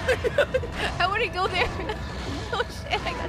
I want to go there. Oh shit! I got